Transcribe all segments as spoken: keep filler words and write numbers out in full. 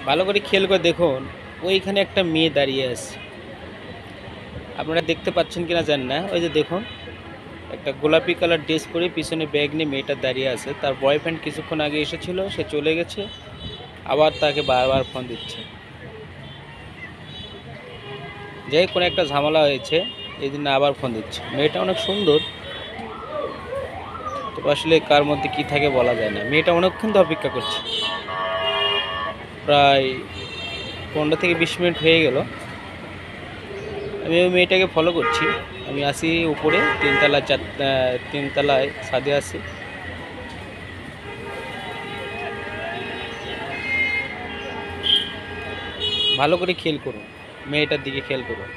ভালো করে খেয়াল করে দেখুন, ওইখানে একটা মেয়ে দাঁড়িয়ে আছে। আপনারা দেখতে পাচ্ছেন কিনা জানেন না। ওই যে দেখুন, একটা গোলাপি কালার ড্রেস পরে পিছনে ব্যাগ নিয়ে মেয়েটা দাঁড়িয়ে আছে। তার বয়ফ্রেন্ড কিছুক্ষণ আগে এসেছিল, সে চলে গেছে, আবার তাকে বারবার ফোন দিচ্ছে। যাই কোনো একটা ঝামেলা হয়েছে, এই জন্য আবার ফোন দিচ্ছে। মেয়েটা অনেক সুন্দর, তো আসলে কার মধ্যে কি থাকে বলা যায় না। মেয়েটা অনেকক্ষণ তো অপেক্ষা করছে, প্রায় পনেরো থেকে বিশ মিনিট হয়ে গেল। আমি ওই মেয়েটাকে ফলো করছি। আমি আসি উপরে তিনতলা, চার তিনতলায় ছাদে আছি। ভালো করে খেয়াল করুন, মেয়েটার দিকে খেয়াল করুন।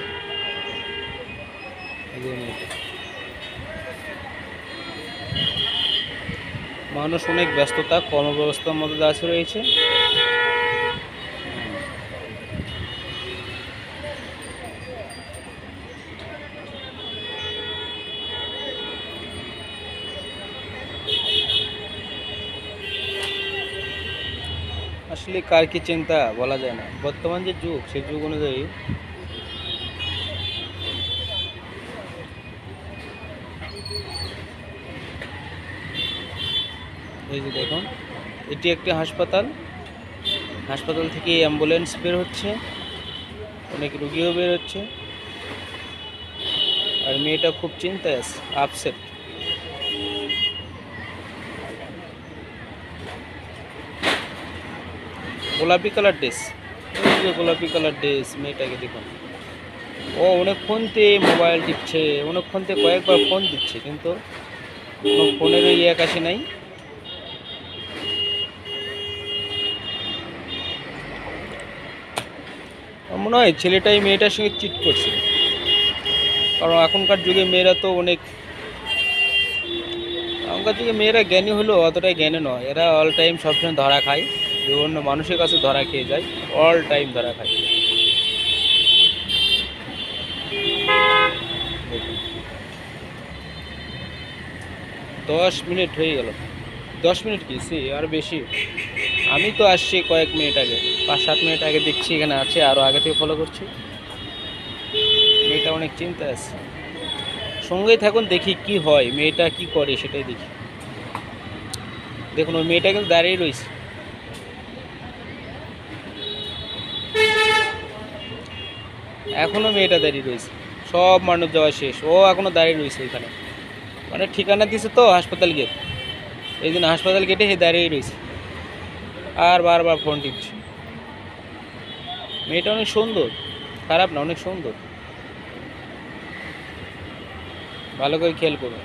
এই যে মেয়েটা, মানুষ অনেক ব্যস্ততা কর্মব্যবস্থার মধ্যে দাস রয়েছে। আসলে কার কি চিন্তা বলা যায় না। বর্তমান যে যুগ, সেই যুগ অনুযায়ী এই যে দেখুন, এটি একটি হাসপাতাল। হাসপাতাল থেকে অ্যাম্বুলেন্স বের হচ্ছে, অনেক রুগীও বের হচ্ছে। আর মেয়েটা খুব চিন্তায় আছে, আপসেট। গোলাপি কালার ড্রেস, এই যে গোলাপি কালার ড্রেস, মেয়েটাকে দেখুন। ও অনেকক্ষণ থেকে মোবাইল টিপছে, অনেকক্ষণ থেকে কয়েকবার ফোন দিচ্ছে, কিন্তু কোনো ফোনেরও ইয়ে কাছে নাই। আমার মনে হয় ছেলেটাই মেয়েটার সঙ্গে চিট করছে, কারণ এখনকার যুগে মেয়েরা তো অনেক, এখনকার যুগে মেয়েরা জ্ঞানী হলেও অতটাই জ্ঞানী নয়। এরা অল টাইম সবসময় ধরা খায়, বিভিন্ন মানুষের কাছে ধরা খেয়ে যায়, অল টাইম ধরা খায়। দেখুন, দশ মিনিট হয়ে গেল। দশ মিনিট কি সে আর বেশি। আমি তো আসছি কয়েক মিনিট আগে, পাঁচ সাত মিনিট আগে দেখছি এখানে আছে, আরও আগে থেকে ফলো করছি। মেয়েটা অনেক চিন্তা আছে। সঙ্গেই থাকুন, দেখি কি হয়, মেয়েটা কি করে সেটাই দেখি। দেখুন, ওই মেয়েটা কিন্তু দাঁড়িয়ে রয়েছে। এখনো মেয়েটা দাঁড়িয়ে রয়েছে, সব মানুষ যাওয়া শেষ, ও এখনো দাঁড়িয়ে রয়েছে ওইখানে। মানে ঠিকানা দিছে তো হাসপাতাল গেট, এই জন্য হাসপাতাল গেটে সে দাঁড়িয়ে রয়েছে, আর বারবার ফোন টিপছে। মেয়েটা অনেক সুন্দর, খারাপ না, অনেক সুন্দর। ভালো করে খেয়াল করুন।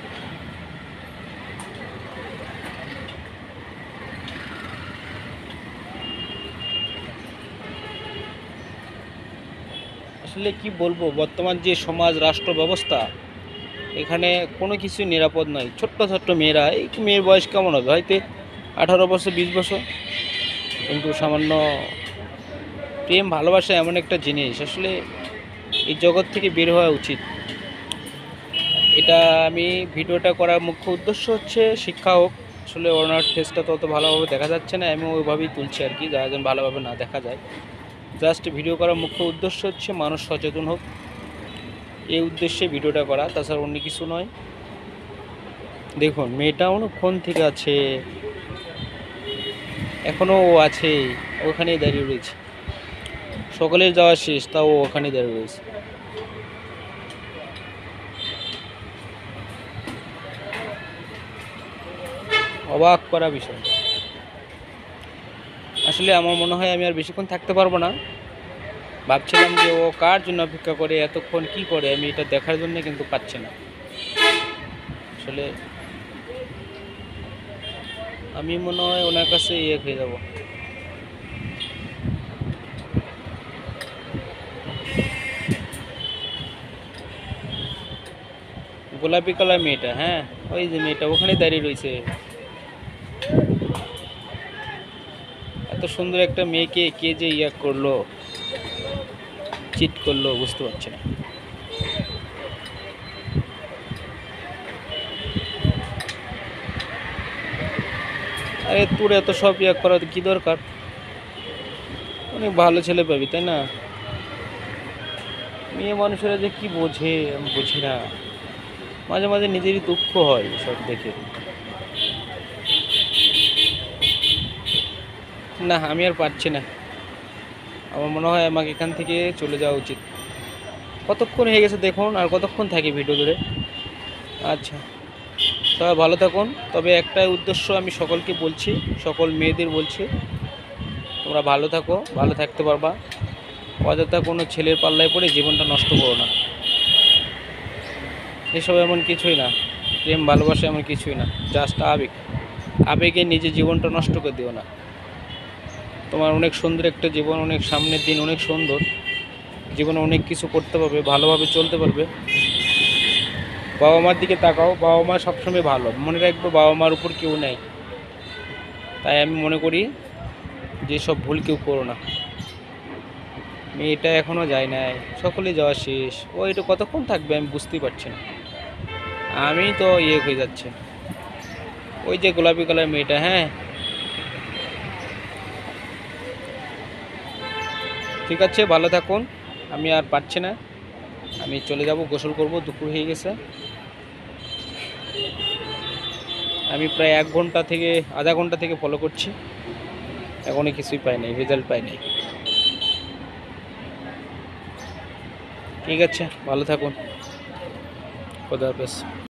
আসলে কি বলবো, বর্তমান যে সমাজ রাষ্ট্র ব্যবস্থা, এখানে কোনো কিছু নিরাপদ নয়। ছোট্ট ছোট্ট মেয়েরা, এই মেয়ের বয়স কেমন হবে, হয়তো আঠারো বছর বিশ বছর, কিন্তু সামান্য প্রেম ভালোবাসা এমন একটা জিনিস, আসলে এই জগৎ থেকে বের হওয়া উচিত। এটা আমি ভিডিওটা করার মুখ্য উদ্দেশ্য হচ্ছে শিক্ষা হোক। আসলে ওনার ফেসটা তত ভালোভাবে দেখা যাচ্ছে না, আমি ওইভাবেই তুলছি আর কি, যা যেন ভালোভাবে না দেখা যায়। জাস্ট ভিডিও করার মুখ্য উদ্দেশ্য হচ্ছে মানুষ সচেতন হোক, এই উদ্দেশ্যে ভিডিওটা করা, তাছাড়া অন্য কিছু নয়। দেখুন, মেয়েটা অনেকক্ষণ থেকে আছে, এখনও ও আছে, ওখানেই দাঁড়িয়ে রয়েছে। সকলের যাওয়া শেষ, তাও ও ওখানেই দাঁড়িয়ে রয়েছে। অবাক করা বিষয়। আসলে আমার মনে হয় আমি আর বেশিক্ষণ থাকতে পারবো না। ভাবছিলাম যে ও কার জন্য অপেক্ষা করে, এতক্ষণ কি করে, আমি এটা দেখার জন্য, কিন্তু পাচ্ছি না। আসলে আমি মনে হয় ওনার কাছে ইয়ে হয়ে যাব। গোলাপি কালার মেয়েটা, হ্যাঁ, ওই যে মেয়েটা ওখানে দাঁড়িয়ে রয়েছে। এত সুন্দর একটা মেয়েকে কে যে ইয়া করলো, চিট করলো, বুঝতে পারছি না। আরে তোর এত সব ইয়া করা কি দরকার? অনেক ভালো ছেলে পাবি, তাই না? মেয়ে মানুষেরা যে কি বোঝে আমি বুঝি না। মাঝে মাঝে নিজেরই দুঃখ হয় সব দেখে। না, আমি আর পারছি না। আমার মনে হয় আমাকে এখান থেকে চলে যাওয়া উচিত। কতক্ষণ হয়ে গেছে দেখুন, আর কতক্ষণ থাকি ভিডিও ধরে? আচ্ছা, সবাই ভালো থাকুন। তবে একটাই উদ্দেশ্য আমি সকলকে বলছি, সকল মেয়েদের বলছি, তোমরা ভালো থাকো, ভালো থাকতে পারবা। অযথা কোনো ছেলের পাল্লায় পড়ে জীবনটা নষ্ট করো না। এসব এমন কিছুই না, প্রেম ভালোবাসা এমন কিছুই না, জাস্ট আবেগ। আবেগে নিজের জীবনটা নষ্ট করে দিও না। তোমার অনেক সুন্দর একটা জীবন, অনেক সামনের দিন অনেক সুন্দর। জীবনে অনেক কিছু করতে পারবে, ভালোভাবে চলতে পারবে। বাবা মার দিকে তাকাও, বাবা মা সবসময় ভালো, মনে রাখবে বাবা মার উপর কেউ নেই। তাই আমি মনে করি যে সব ভুল কেউ করো না। মেয়েটা এখনও যায় নাই, সকলে যাওয়া শেষ। ও এটা কতক্ষণ থাকবে আমি বুঝতেই পারছি না। আমি তো ইয়ে হয়ে যাচ্ছে। ওই যে গোলাপি কালার মেয়েটা, হ্যাঁ ঠিক আছে, ভালো থাকুন। আমি আর পারছি না, আমি চলে যাব, গোসল করব, দুপুর হয়ে গেছে। আমি প্রায় এক ঘন্টা থেকে আধা ঘন্টা থেকে ফলো করছি, এখনই কিছুই পাই নাই, রেজাল্ট পাই নাই। ঠিক আছে, ভালো থাকুন, খোদা হাফেজ।